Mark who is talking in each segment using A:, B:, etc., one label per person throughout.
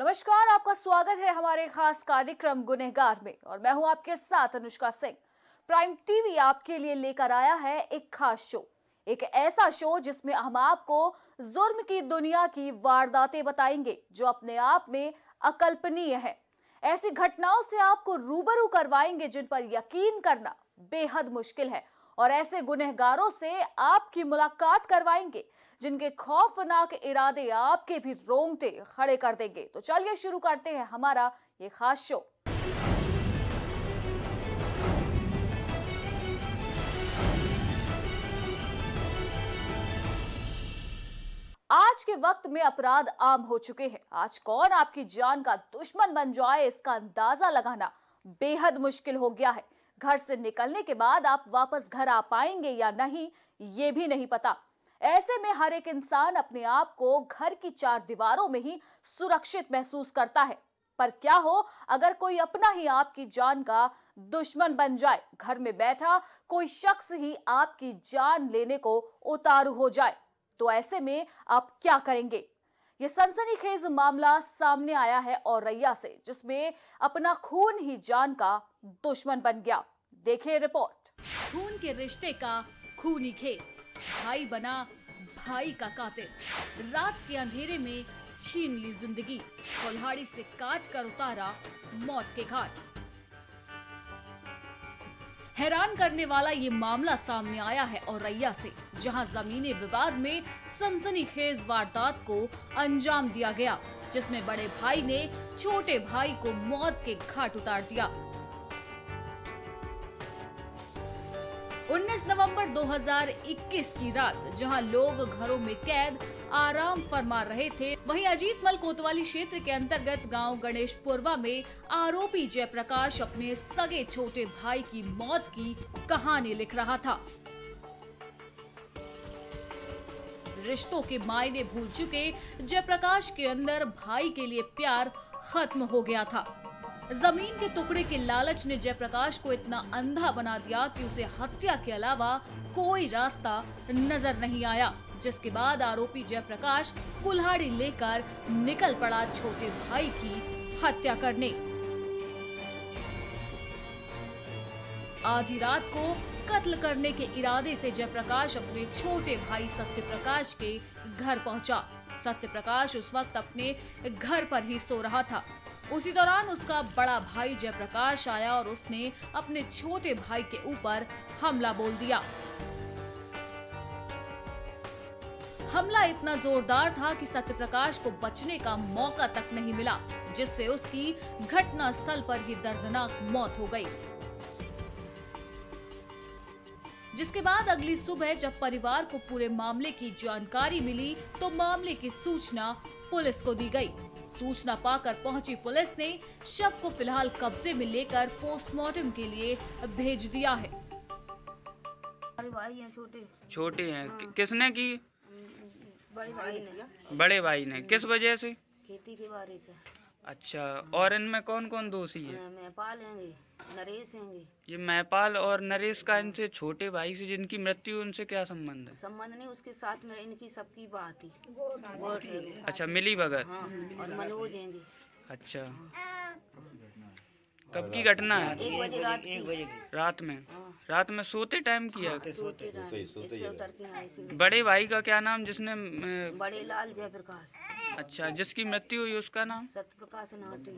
A: नमस्कार, आपका स्वागत है हमारे खास कार्यक्रम गुनहगार में और मैं हूं आपके साथ अनुष्का सिंह। प्राइम टीवी आपके लिए लेकर आया है एक खास शो, एक ऐसा शो जिसमें हम आपको जुर्म की दुनिया की वारदातें बताएंगे जो अपने आप में अकल्पनीय है। ऐसी घटनाओं से आपको रूबरू करवाएंगे जिन पर यकीन करना बेहद मुश्किल है और ऐसे गुनहगारों से आपकी मुलाकात करवाएंगे जिनके खौफनाक इरादे आपके भी रोंगटे खड़े कर देंगे। तो चलिए शुरू करते हैं हमारा ये खास शो। आज के वक्त में अपराध आम हो चुके हैं। आज कौन आपकी जान का दुश्मन बन जाए इसका अंदाजा लगाना बेहद मुश्किल हो गया है। घर से निकलने के बाद आप वापस घर आ पाएंगे या नहीं ये भी नहीं पता। ऐसे में हर एक इंसान अपने आप को घर की चार दीवारों में ही सुरक्षित महसूस करता है। पर क्या हो अगर कोई अपना ही आपकी जान का दुश्मन बन जाए, घर में बैठा कोई शख्स ही आपकी जान लेने को उतारू हो जाए, तो ऐसे में आप क्या करेंगे? ये सनसनीखेज मामला सामने आया है औरैया से, जिसमें अपना खून ही जान का दुश्मन बन गया। देखिए रिपोर्ट। खून के रिश्ते का खूनी खेल, भाई बना भाई का कातिल, रात के अंधेरे में छीन ली जिंदगी, कुल्हाड़ी से काट कर उतारा मौत के घाट। हैरान करने वाला ये मामला सामने आया है औरैया से, जहां जमीनी विवाद में सनसनीखेज वारदात को अंजाम दिया गया, जिसमें बड़े भाई ने छोटे भाई को मौत के घाट उतार दिया। 19 नवंबर 2021 की रात जहां लोग घरों में कैद आराम फरमा रहे थे, वहीं अजीतमल कोतवाली क्षेत्र के अंतर्गत गांव गणेशपुरवा में आरोपी जयप्रकाश अपने सगे छोटे भाई की मौत की कहानी लिख रहा था। रिश्तों के मायने भूल चुके जयप्रकाश के अंदर भाई के लिए प्यार खत्म हो गया था। जमीन के टुकड़े के लालच ने जयप्रकाश को इतना अंधा बना दिया कि उसे हत्या के अलावा कोई रास्ता नजर नहीं आया, जिसके बाद आरोपी जयप्रकाश कुल्हाड़ी लेकर निकल पड़ा छोटे भाई की हत्या करने। आधी रात को कत्ल करने के इरादे से जयप्रकाश अपने छोटे भाई सत्यप्रकाश के घर पहुंचा। सत्यप्रकाश उस वक्त अपने घर पर ही सो रहा था। उसी दौरान उसका बड़ा भाई जयप्रकाश आया और उसने अपने छोटे भाई के ऊपर हमला बोल दिया। हमला इतना जोरदार था कि सत्यप्रकाश को बचने का मौका तक नहीं मिला, जिससे उसकी घटना स्थल पर ही दर्दनाक मौत हो गई। जिसके बाद अगली सुबह जब परिवार को पूरे मामले की जानकारी मिली तो मामले की सूचना पुलिस को दी गई। सूचना पाकर पहुंची पुलिस ने शव को फिलहाल कब्जे में लेकर पोस्टमार्टम के लिए भेज दिया है।
B: भाई हैं
C: छोटे हैं। किसने की?
B: बड़े भाई ने।
C: किस वजह से?
B: खेती के बारे से।
C: अच्छा, और इनमें कौन कौन दोषी है?
B: मैपाल हैंगे, नरेश हैंगे।
C: ये मैपाल और नरेश का इनसे छोटे भाई से जिनकी मृत्यु, उनसे क्या संबंध है?
B: संबंध नहीं, उसके साथ में इनकी सबकी बात थी।
C: अच्छा, मिली भगत।
B: हाँ, और मनोज हैंगे।
C: अच्छा, कब की घटना है?
B: 1 बजे
C: रात में।
B: हाँ।
C: रात में सोते टाइम किया?
B: सोते
C: बड़े भाई का क्या नाम जिसने?
B: बड़े लाल जयप्रकाश।
C: अच्छा, जिसकी मृत्यु हुई उसका नाम?
B: सत्यप्रकाश नाटे।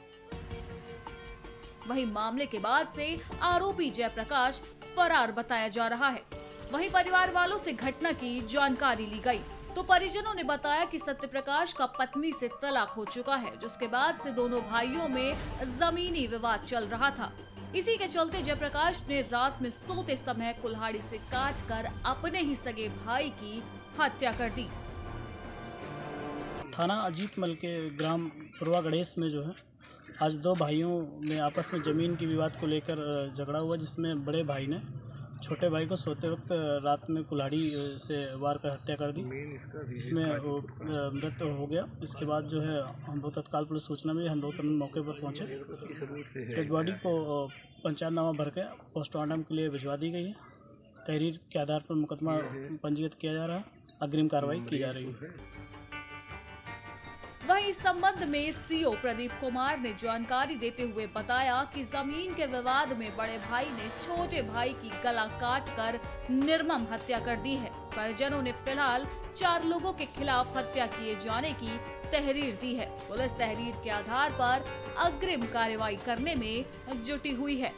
A: वहीं मामले के बाद से आरोपी जयप्रकाश फरार बताया जा रहा है। वहीं परिवार वालों से घटना की जानकारी ली गई तो परिजनों ने बताया कि सत्यप्रकाश का पत्नी से तलाक हो चुका है, जिसके बाद से दोनों भाइयों में जमीनी विवाद चल रहा था। इसी के चलते जयप्रकाश ने रात में सोते समय कुल्हाड़ी से काटकर अपने ही सगे भाई की हत्या कर दी।
D: थाना अजीतमल के ग्राम पुरवा गणेश में जो है आज 2 भाइयों में आपस में ज़मीन की विवाद को लेकर झगड़ा हुआ, जिसमें बड़े भाई ने छोटे भाई को सोते वक्त रात में कुल्हाड़ी से वार कर हत्या कर दी, जिसमें मृत हो गया। इसके बाद जो है हम लोग तत्काल पुलिस सूचना में हम लोग तुरंत मौके पर पहुंचे। डेड बॉडी को पंचायतनामा भर के पोस्टमार्टम के लिए भिजवा दी गई है। तहरीर के आधार पर मुकदमा पंजीकृत किया जा रहा है, अग्रिम कार्रवाई की जा रही है।
A: वहीं इस संबंध में सीओ प्रदीप कुमार ने जानकारी देते हुए बताया कि जमीन के विवाद में बड़े भाई ने छोटे भाई की गला काटकर निर्मम हत्या कर दी है। परिजनों ने फिलहाल 4 लोगों के खिलाफ हत्या किए जाने की तहरीर दी है। पुलिस तहरीर के आधार पर अग्रिम कार्रवाई करने में जुटी हुई है।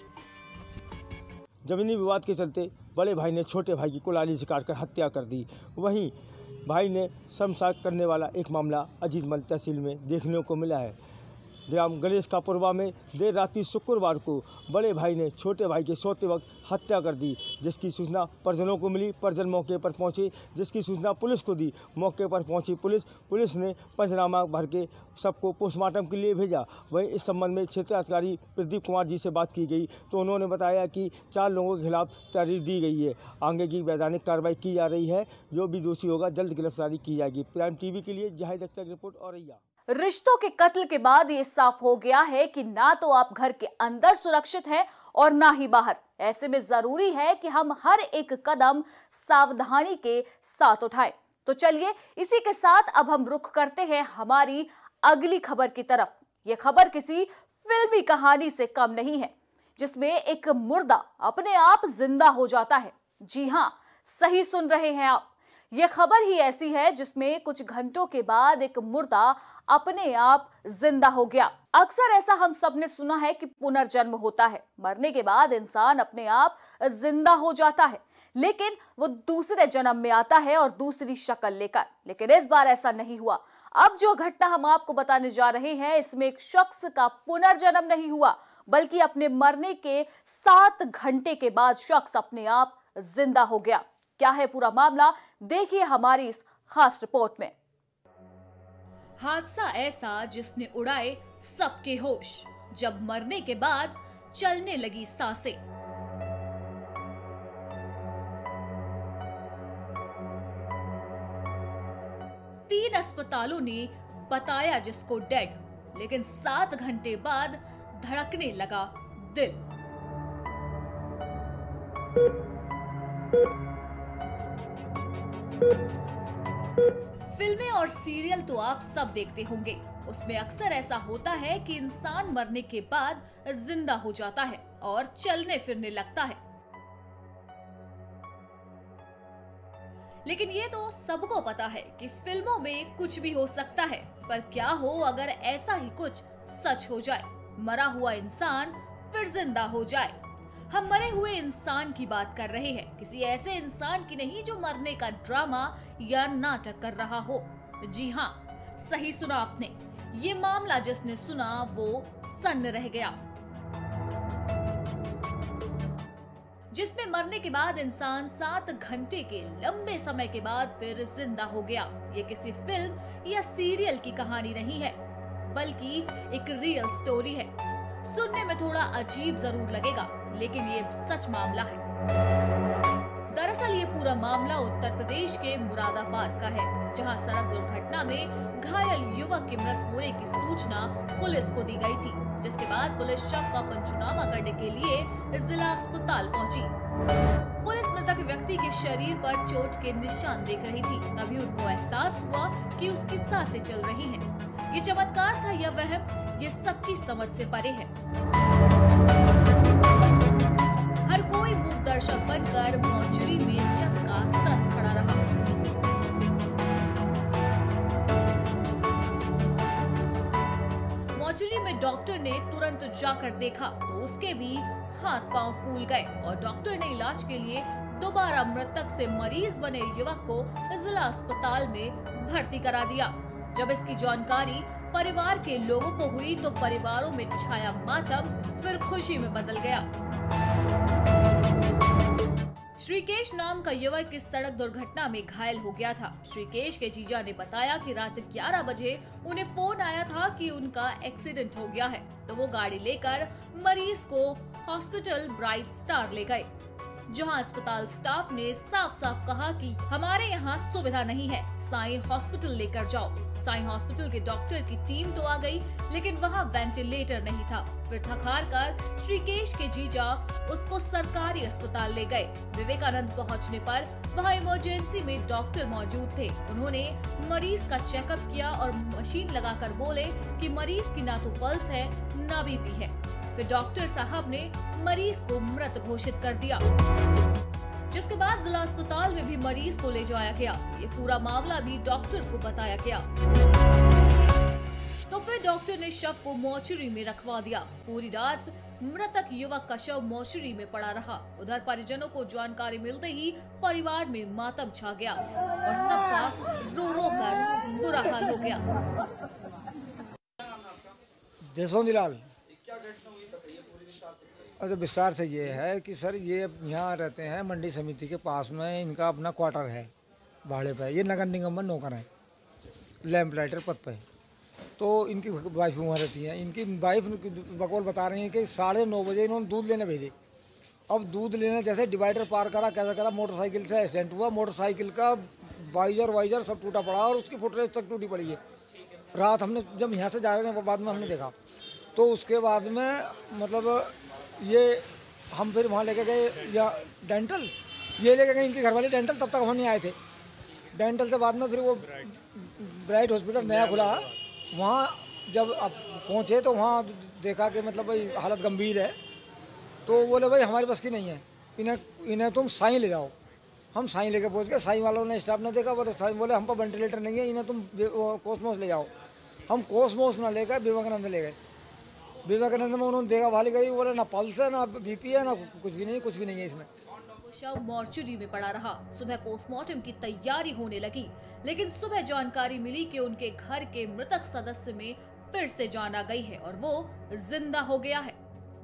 E: जमीनी विवाद के चलते बड़े भाई ने छोटे भाई की कुल्हाड़ी से काटकर हत्या कर दी। वहीं भाई ने शर्मसार करने वाला एक मामला अजीतमल तहसील में देखने को मिला है। ग्राम गणेश का पुरवा में देर रात्रि शुक्रवार को बड़े भाई ने छोटे भाई के सोते वक्त हत्या कर दी, जिसकी सूचना परिजनों को मिली। परिजन मौके पर पहुंचे, जिसकी सूचना पुलिस को दी। मौके पर पहुंची पुलिस ने पंचनामा भर के सबको पोस्टमार्टम के लिए भेजा। वहीं इस संबंध में क्षेत्राधिकारी प्रदीप कुमार जी से बात की गई तो उन्होंने बताया कि 4 लोगों के खिलाफ तहरीर दी गई है। आगे की वैधानिक कार्रवाई की जा रही है। जो भी दोषी होगा जल्द गिरफ्तारी की जाएगी। प्राइम टीवी के लिए जाहिद अख्तर की रिपोर्ट। औरैया।
A: रिश्तों के कत्ल के बाद ये साफ हो गया है कि ना तो आप घर के अंदर सुरक्षित हैं और ना ही बाहर। ऐसे में जरूरी है कि हम हर एक कदम सावधानी के साथ उठाएं। तो चलिए इसी के साथ अब हम रुख करते हैं हमारी अगली खबर की तरफ। ये खबर किसी फिल्मी कहानी से कम नहीं है, जिसमें एक मुर्दा अपने आप जिंदा हो जाता है। जी हां, सही सुन रहे हैं आप। यह खबर ही ऐसी है जिसमें कुछ घंटों के बाद एक मुर्दा अपने आप जिंदा हो गया। अक्सर ऐसा हम सब ने सुना है कि पुनर्जन्म होता है। मरने के बाद इंसान अपने आप जिंदा हो जाता है, लेकिन वो दूसरे जन्म में आता है और दूसरी शक्ल लेकर। लेकिन इस बार ऐसा नहीं हुआ। अब जो घटना हम आपको बताने जा रहे हैं, इसमें एक शख्स का पुनर्जन्म नहीं हुआ, बल्कि अपने मरने के 7 घंटे के बाद शख्स अपने आप जिंदा हो गया। क्या है पूरा मामला, देखिए हमारी इस खास रिपोर्ट में। हादसा ऐसा जिसने उड़ाए सबके होश, जब मरने के बाद चलने लगी सांसें। तीन अस्पतालों ने बताया जिसको डेड, लेकिन 7 घंटे बाद धड़कने लगा दिल। फिल्में और सीरियल तो आप सब देखते होंगे। उसमें अक्सर ऐसा होता है कि इंसान मरने के बाद जिंदा हो जाता है और चलने फिरने लगता है। लेकिन ये तो सबको पता है कि फिल्मों में कुछ भी हो सकता है, पर क्या हो अगर ऐसा ही कुछ सच हो जाए, मरा हुआ इंसान फिर जिंदा हो जाए। हम मरे हुए इंसान की बात कर रहे हैं, किसी ऐसे इंसान की नहीं जो मरने का ड्रामा या नाटक कर रहा हो। जी हाँ, सही सुना आपने। ये मामला जिसने सुना वो सन्न रह गया, जिसमें मरने के बाद इंसान 7 घंटे के लंबे समय के बाद फिर जिंदा हो गया। ये किसी फिल्म या सीरियल की कहानी नहीं है, बल्कि एक रियल स्टोरी है। सुनने में थोड़ा अजीब जरूर लगेगा, लेकिन ये सच मामला है। दरअसल ये पूरा मामला उत्तर प्रदेश के मुरादाबाद का है, जहां सड़क दुर्घटना में घायल युवक के मृत होने की सूचना पुलिस को दी गई थी, जिसके बाद पुलिस शव का पंचनामा करने के लिए जिला अस्पताल पहुंची। पुलिस मृतक व्यक्ति के शरीर पर चोट के निशान देख रही थी। तभी उनको एहसास हुआ कि उसकी सांसें चल रही हैं। ये चमत्कार था या वहम, ये सबकी समझ से परे है। हर कोई मूक दर्शक बनकर मौचरी में चस्का तस खड़ा रहा। मौचरी में डॉक्टर ने तुरंत जाकर देखा तो उसके भी हाथ पांव फूल गए और डॉक्टर ने इलाज के लिए दोबारा मृतक से मरीज बने युवक को जिला अस्पताल में भर्ती करा दिया। जब इसकी जानकारी परिवार के लोगों को हुई तो परिवारों में छाया मातम फिर खुशी में बदल गया। श्रीकेश नाम का युवक इस सड़क दुर्घटना में घायल हो गया था। श्रीकेश के जीजा ने बताया कि रात 11 बजे उन्हें फोन आया था कि उनका एक्सीडेंट हो गया है, तो वो गाड़ी लेकर मरीज को हॉस्पिटल ब्राइट स्टार ले गए, जहां अस्पताल स्टाफ ने साफ साफ कहा कि हमारे यहाँ सुविधा नहीं है, साईं हॉस्पिटल लेकर जाओ। साई हॉस्पिटल के डॉक्टर की टीम तो आ गई, लेकिन वहां वेंटिलेटर नहीं था। फिर थक-हार कर श्रीकेश के जीजा उसको सरकारी अस्पताल ले गए। विवेकानंद पहुंचने पर वहां इमरजेंसी में डॉक्टर मौजूद थे। उन्होंने मरीज का चेकअप किया और मशीन लगाकर बोले कि मरीज की ना तो पल्स है ना बीपी है। फिर डॉक्टर साहब ने मरीज को मृत घोषित कर दिया, जिसके बाद जिला अस्पताल में भी मरीज को ले जाया गया। ये पूरा मामला भी डॉक्टर को बताया गया। तो फिर डॉक्टर ने शव को मोर्चरी में रखवा दिया। पूरी रात मृतक युवक का शव मोर्चरी में पड़ा रहा। उधर परिजनों को जानकारी मिलते ही परिवार में मातम छा गया और सबका रो रो कर बुरा हाल हो गया।
F: देशोंदीलाल, अच्छा विस्तार से ये है कि सर ये यहाँ रहते हैं मंडी समिति के पास में, इनका अपना क्वार्टर है भाड़े पे। ये नगर निगम में नौकर है, लैंप लाइटर पद पे। तो इनकी वाइफ वहाँ रहती है। इनकी वाइफ बकौल बता रही है कि 9:30 बजे इन्होंने दूध लेने भेजे। अब दूध लेने जैसे डिवाइडर पार करा, कैसा करा, मोटरसाइकिल से एक्सीडेंट हुआ। मोटरसाइकिल का वाइजर सब टूटा पड़ा और उसकी फुटरेज तक टूटी पड़ी है। रात हमने जब यहाँ से जा रहे हैं बाद में हमने देखा, तो उसके बाद में मतलब ये हम फिर वहाँ लेके गए या डेंटल, ये लेके गए इनके घर वाले डेंटल। तब तक हम नहीं आए थे। डेंटल से बाद में फिर वो ब्राइट हॉस्पिटल नया खुला, वहाँ जब अब पहुँचे तो वहाँ देखा कि मतलब भाई हालत गंभीर है। तो बोले भाई हमारी बस की नहीं है, इन्हें तुम साई ले जाओ। हम साई लेके पहुँच गए। साई वालों ने स्टाफ ने देखा, बोले साई बोले हम पर वेंटिलेटर नहीं है, इन्हें तुम कोसमोस ले जाओ। हम कोसमोस ना लेकर विवेकानंद ले गए। विवेकानंद में उन्होंने देखा, भाली करी, बोले ना पल्स है ना बीपी है ना कुछ भी नहीं है इसमें।
A: शव मोर्चरी में पड़ा रहा। सुबह पोस्टमार्टम की तैयारी होने लगी, लेकिन सुबह जानकारी मिली कि उनके घर के मृतक सदस्य में फिर से जान आ गई है और वो जिंदा हो गया है।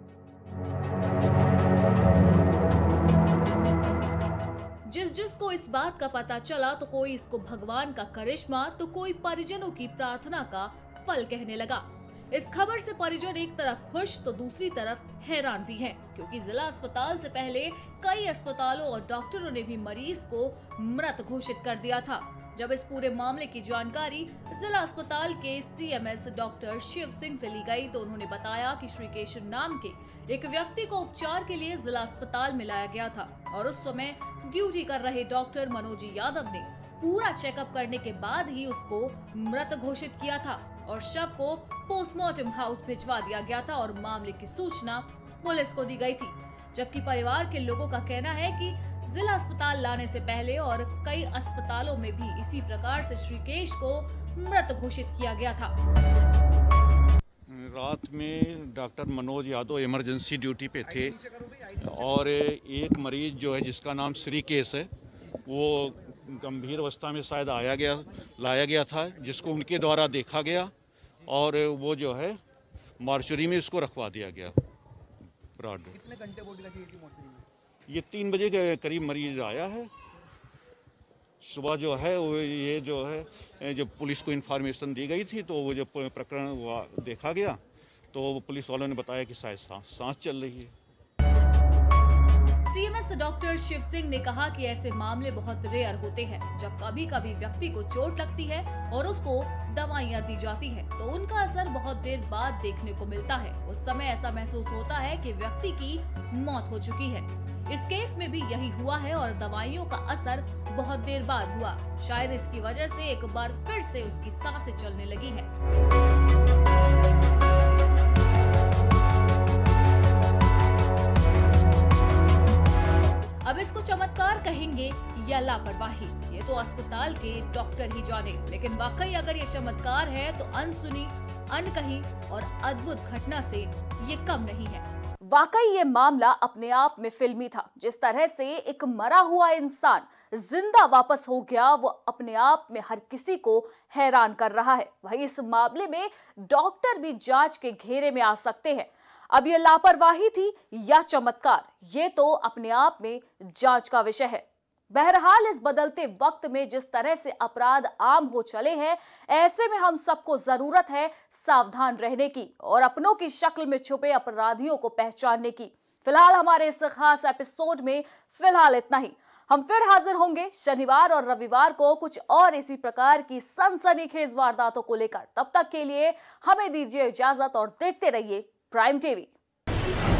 A: जिसको इस बात का पता चला तो कोई इसको भगवान का करिश्मा तो कोई परिजनों की प्रार्थना का फल कहने लगा। इस खबर से परिजन एक तरफ खुश तो दूसरी तरफ हैरान भी हैं, क्योंकि जिला अस्पताल से पहले कई अस्पतालों और डॉक्टरों ने भी मरीज को मृत घोषित कर दिया था। जब इस पूरे मामले की जानकारी जिला अस्पताल के CMS डॉक्टर शिव सिंह से ली गई तो उन्होंने बताया कि श्रीकेश नाम के एक व्यक्ति को उपचार के लिए जिला अस्पताल में लाया गया था और उस समय ड्यूटी कर रहे डॉक्टर मनोज यादव ने पूरा चेकअप करने के बाद ही उसको मृत घोषित किया था और शव को पोस्टमार्टम हाउस भिजवा दिया गया था और मामले की सूचना पुलिस को दी गई थी। जबकि परिवार के लोगों का कहना है कि जिला अस्पताल लाने से पहले और कई अस्पतालों में भी इसी प्रकार से श्रीकेश को मृत घोषित किया गया था।
G: रात में doctor Manoj Yadav emergency duty पे थे और एक मरीज जो है जिसका नाम श्रीकेश है, वो गंभीर अवस्था में शायद लाया गया था, जिसको उनके द्वारा देखा गया और वो जो है मार्चरी में इसको रखवा दिया गया। कितने घंटे बॉडी लगी थी मार्चरी में? ये 3 बजे के करीब मरीज आया है। सुबह जो है वो ये जो है जब पुलिस को इन्फॉर्मेशन दी गई थी तो वो जब प्रकरण देखा गया तो पुलिस वालों ने बताया कि शायद सांस चल रही है।
A: CMS डॉक्टर शिव सिंह ने कहा कि ऐसे मामले बहुत रेयर होते हैं, जब कभी कभी व्यक्ति को चोट लगती है और उसको दवाइयां दी जाती है तो उनका असर बहुत देर बाद देखने को मिलता है। उस समय ऐसा महसूस होता है कि व्यक्ति की मौत हो चुकी है। इस केस में भी यही हुआ है और दवाइयों का असर बहुत देर बाद हुआ। शायद इसकी वजह से एक बार फिर से उसकी सांसें चलने लगी है। अब इसको चमत्कार कहेंगे या लापरवाही, ये तो अस्पताल के डॉक्टर ही जाने। लेकिन वाकई अगर ये चमत्कार है तो अनसुनी, अनकही और अद्भुत घटना से ये कम नहीं है। वाकई ये मामला अपने आप में फिल्मी था। जिस तरह से एक मरा हुआ इंसान जिंदा वापस हो गया वो अपने आप में हर किसी को हैरान कर रहा है। वहीं इस मामले में डॉक्टर भी जांच के घेरे में आ सकते हैं। अब ये लापरवाही थी या चमत्कार, ये तो अपने आप में जांच का विषय है। बहरहाल इस बदलते वक्त में जिस तरह से अपराध आम हो चले हैं, ऐसे में हम सबको जरूरत है सावधान रहने की और अपनों की शक्ल में छुपे अपराधियों को पहचानने की। फिलहाल हमारे इस खास एपिसोड में फिलहाल इतना ही। हम फिर हाजिर होंगे शनिवार और रविवार को कुछ और इसी प्रकार की सनसनीखेज वारदातों को लेकर। तब तक के लिए हमें दीजिए इजाजत और देखते रहिए प्राइम टीवी।